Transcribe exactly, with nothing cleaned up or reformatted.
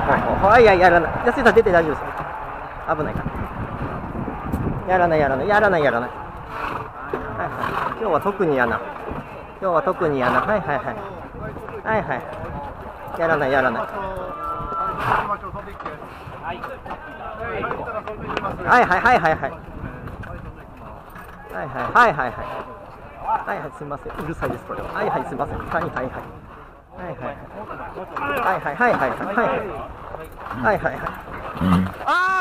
はいややらない。安井さん出て大丈夫です。危ないから。やらないやらないやらないやらない。はいはい。今日は特にやな。今日は特にやな。はいはいはい。はいはい。やらないやらない。はいはいはいはいはい。はいはいはいはいはい。はいはいすみません。うるさいですこれは。はいはいすみません。はいはいはい。はいはいはいはいはいはいはいはいはいはいはい。ああ。